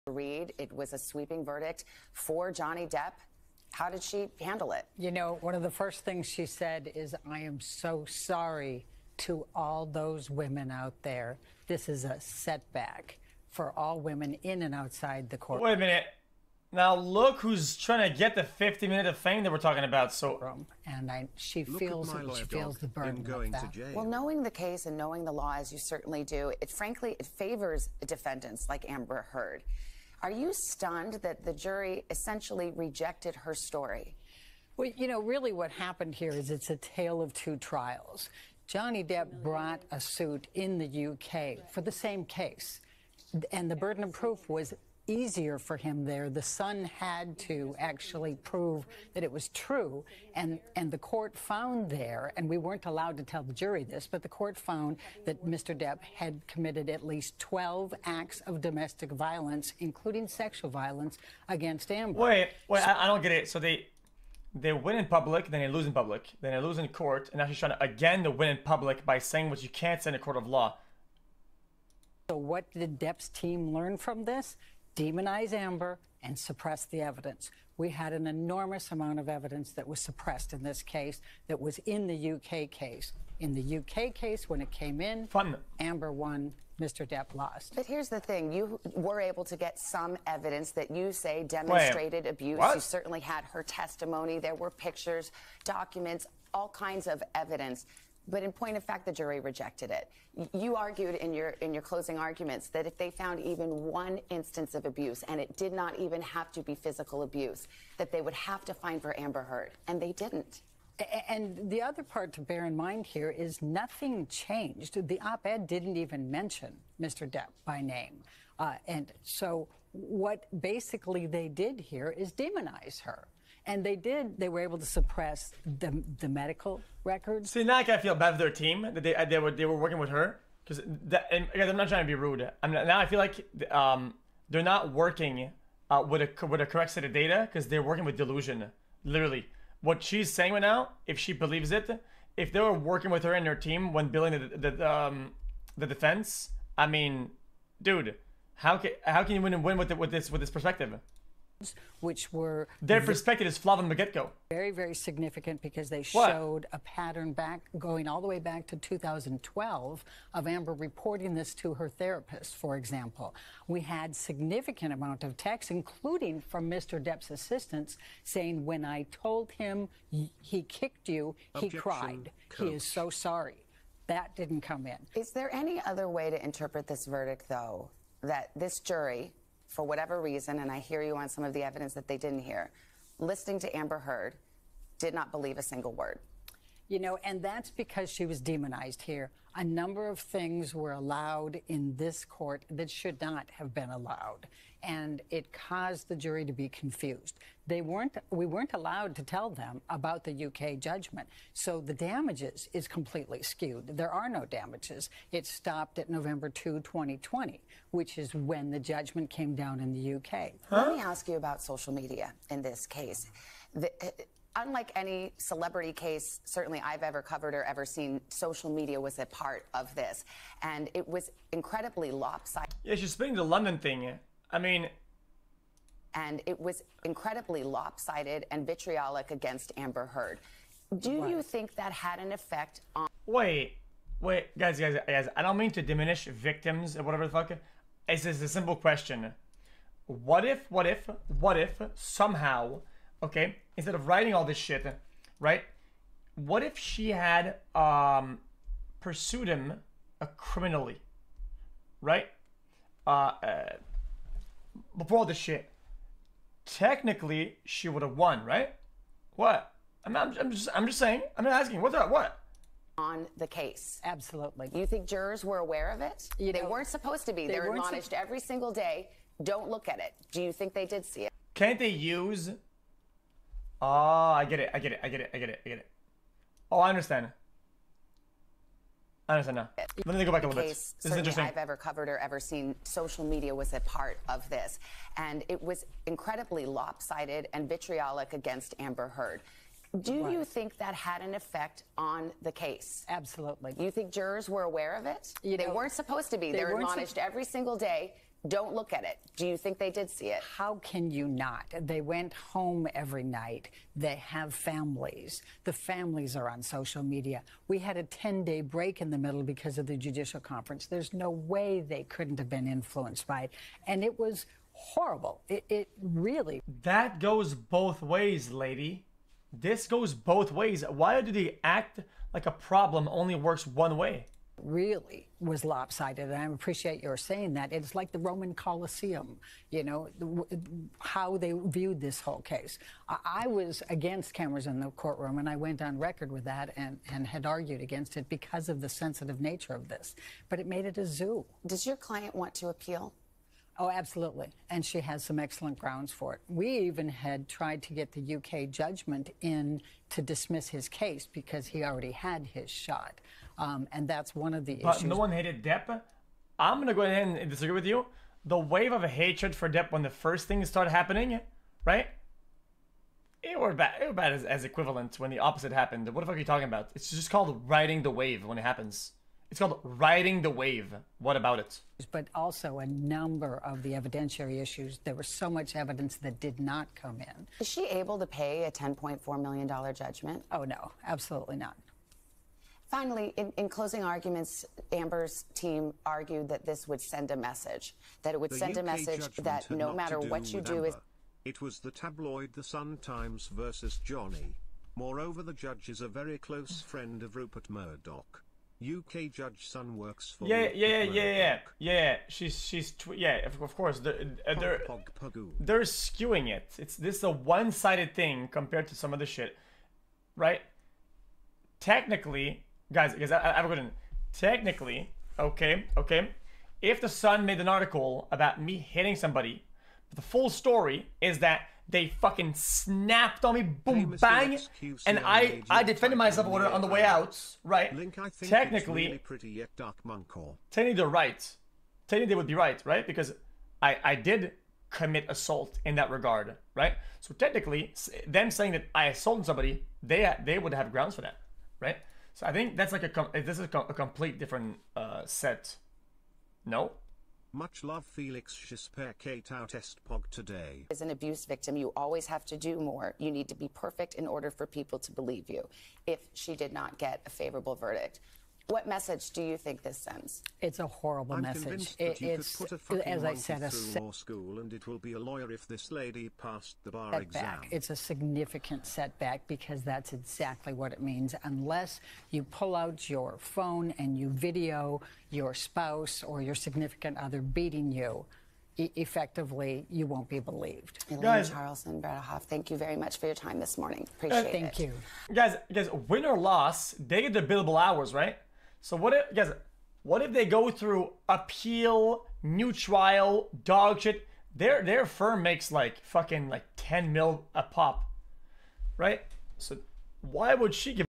Read. It was a sweeping verdict for Johnny Depp. How did she handle it? You know, one of the first things she said is, "I am so sorry to all those women out there. This is a setback for all women in and outside the courtroom." Wait a minute. Now look who's trying to get the 50-minute of fame that we're talking about. So, and she feels the burden of that. Well, knowing the case and knowing the law as you certainly do, it favors defendants like Amber Heard. Are you stunned that the jury essentially rejected her story? Well, you know, really what happened here is it's a tale of two trials. Johnny Depp brought a suit in the UK for the same case, and the burden of proof was easier for him there. The Sun had to actually prove that it was true, and the court found there, and we weren't allowed to tell the jury this, but the court found that Mr. Depp had committed at least 12 acts of domestic violence, including sexual violence, against Amber. Wait, I don't get it. So they win in public, then they lose in public, then they lose in court, and now she's trying to again to win in public by saying what you can't say in a court of law. So what did Depp's team learn from this? Demonize Amber and suppress the evidence. We had an enormous amount of evidence that was suppressed in this case that was in the UK case. In the UK case, when it came in, Amber won, Mr. Depp lost. But here's the thing. You were able to get some evidence that you say demonstrated abuse. What? You certainly had her testimony. There were pictures, documents, all kinds of evidence. But in point of fact, the jury rejected it. You argued in your closing arguments that if they found even one instance of abuse, and it did not even have to be physical abuse, that they would have to find for Amber Heard, and they didn't. And the other part to bear in mind here is nothing changed. The op-ed didn't even mention Mr. Depp by name. And so what basically they did here is demonize her. And they were able to suppress the medical records. See, now I kind of feel bad for their team that they were working with her, because and guys, I'm not trying to be rude. Now I feel like they're not working with a correct set of data, because they're working with delusion. Literally, what she's saying right now, if she believes it, if they were working with her and their team when building the defense, I mean, dude, how can you win with this perspective? Which were their perspective is flawed from the get-go. Very, very significant, because they showed a pattern going all the way back to 2012 of Amber reporting this to her therapist, for example. We had significant amount of texts, including from Mr. Depp's assistants, saying, "When I told him he kicked you, he cried. He is so sorry." That didn't come in. Is there any other way to interpret this verdict, though, that this jury, for whatever reason, and I hear you on some of the evidence that they didn't hear, listening to Amber Heard, did not believe a single word? You know, and that's because she was demonized here. A number of things were allowed in this court that should not have been allowed, and it caused the jury to be confused. We weren't allowed to tell them about the UK judgment, so the damages is completely skewed. There are no damages. It stopped at November 2, 2020, which is when the judgment came down in the UK. Let me ask you about social media in this case. Unlike any celebrity case, certainly I've ever covered or ever seen, social media was a part of this. And it was incredibly lopsided. Yeah, she's spinning the London thing. I mean... And it was incredibly lopsided and vitriolic against Amber Heard. Do you think that had an effect on... Wait, guys, I don't mean to diminish victims or whatever the fuck. It's just a simple question. What if somehow... Okay, instead of writing all this shit, right? What if she had pursued him criminally, right? Before all this shit, technically she would have won, right? What? I'm just saying. I'm not asking. What's that? What? On the case. Absolutely. You think jurors were aware of it? They weren't supposed to be. They're admonished every single day. Don't look at it. Do you think they did see it? Can't they use... Oh, I get it. Oh, I understand. I understand now. Let me go back a little bit. This is interesting. I've ever covered or ever seen, social media was a part of this. And it was incredibly lopsided and vitriolic against Amber Heard. Do you think that had an effect on the case? Absolutely. You think jurors were aware of it? They weren't supposed to be. They're admonished every single day. don't look at it. Do you think they did see it? How can you not? They went home every night. They have families. The families are on social media. We had a 10-day break in the middle because of the judicial conference. There's no way they couldn't have been influenced by it. And it was horrible. It really. That goes both ways, lady. This goes both ways. Why do they act like a problem only works one way? Really was lopsided, and I appreciate your saying that. It's like the Roman Colosseum, you know, how they viewed this whole case. I was against cameras in the courtroom, and I went on record with that and had argued against it because of the sensitive nature of this. But it made it a zoo. Does your client want to appeal? Oh, absolutely. And she has some excellent grounds for it. We even had tried to get the UK judgment in to dismiss his case because he already had his shot. And that's one of the issues. But no one hated Depp. I'm going to go ahead and disagree with you. The wave of hatred for Depp when the first things started happening, right? It were bad as equivalent when the opposite happened. What the fuck are you talking about? It's just called riding the wave when it happens. It's called riding the wave. What about it? But also a number of the evidentiary issues. There was so much evidence that did not come in. Is she able to pay a $10.4 million judgment? Oh, no, absolutely not. Finally, in closing arguments, Amber's team argued that this would send a message, that it would send a message that no matter what you do is... It was the tabloid The Sun Times versus Johnny. Moreover, the judge is a very close friend of Rupert Murdoch. UK judge Sun works for yeah. Of course they're skewing it. This is a one-sided thing compared to some other shit, right? Technically, guys, I have a good one. Technically, okay. If the Sun made an article about me hitting somebody, but the full story is that they fucking snapped on me, boom, bang, and I defended myself on the way out, right? Technically, technically they're right. Technically they would be right, right? Because I did commit assault in that regard, right? So technically, them saying that I assaulted somebody, they would have grounds for that, right? So I think that's like this is a complete different set. No? Much love, Felix. J'espère que tu test pog today. As an abuse victim, you always have to do more. You need to be perfect in order for people to believe you. If she did not get a favorable verdict, what message do you think this sends? It's a horrible I'm message. Convinced that you could put a fucking as I said, through law school, and it will be a lawyer if this lady passed the bar setback. exam. It's a significant setback because that's exactly what it means. Unless you pull out your phone and you video your spouse or your significant other beating you, effectively, you won't be believed. Elaine Charlson, Bretta Hoff, thank you very much for your time this morning. Appreciate it. Thank you. Guys, win or loss, they get their billable hours, right? So what if they go through appeal, new trial, dog shit? Their firm makes like fucking like 10 mil a pop, right? So why would she give